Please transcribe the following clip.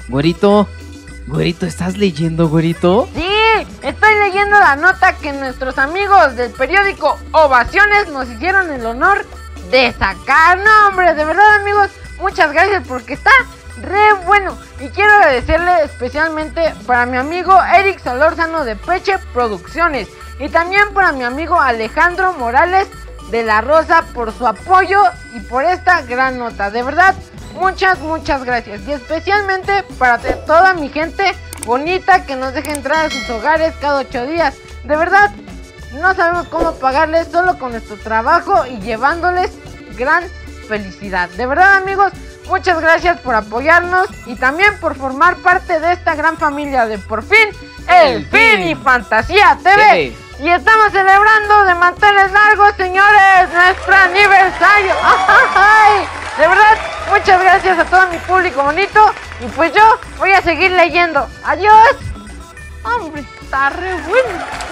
Güerito, güerito, ¿estás leyendo, güerito? Sí, estoy leyendo la nota que nuestros amigos del periódico Ovaciones nos hicieron el honor de sacar. No, hombre, de verdad, amigos, muchas gracias porque está re bueno. Y quiero agradecerle especialmente para mi amigo Eric Solórzano de Peche Producciones y también para mi amigo Alejandro Morales de La Rosa por su apoyo y por esta gran nota. De verdad, muchas gracias. Y especialmente para toda mi gente bonita que nos deja entrar a sus hogares cada 8 días. De verdad, no sabemos cómo pagarles solo con nuestro trabajo y llevándoles gran felicidad. De verdad, amigos, muchas gracias por apoyarnos y también por formar parte de esta gran familia de Por Fin, El Fin y Fantasía TV. Y estamos celebrando de manteles largos, señores, nuestro aniversario. ¡Ay! De verdad, muchas gracias a todo mi público bonito. Y pues yo voy a seguir leyendo. ¡Adiós! Hombre, está re bueno.